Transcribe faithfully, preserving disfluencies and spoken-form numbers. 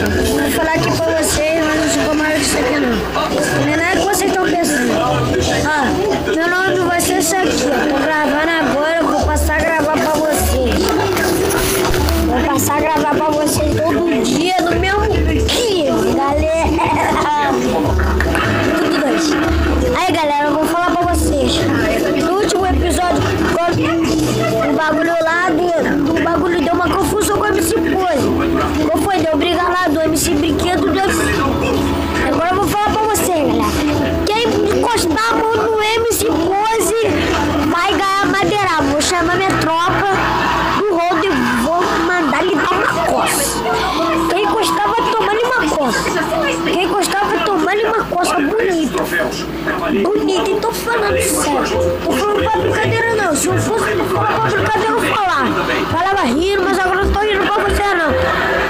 Vou falar aqui pra vocês, mas não se incomoda disso aqui não. Não é nada que vocês estão pensando. Ó, meu nome não vai ser isso aqui, ó. Tô gravando agora, eu vou passar a gravar pra vocês. Vou passar a gravar pra vocês todo dia, no mesmo dia, galera. Tudo dois. Aí, galera, eu vou falar pra vocês. No último episódio, o bagulho lá do, do bagulho deu uma confusão com o M C Pose. Qual foi? Deu briga lá do M C Brinquedo do M C. Agora eu vou falar pra você, galera. Quem encostar a mão no M C Pose vai ganhar madeira. Vou chamar minha tropa do rodo e vou mandar lhe dar uma coça. Quem encostar vai tomar uma coça. Quem encostar vai tomar uma coça bonita. Bonita, e tô falando sério. Tô falando pra brincadeira não. Se eu fosse falar pra brincadeira, eu falar. Falava rindo, mas agora não tô rindo pra você não.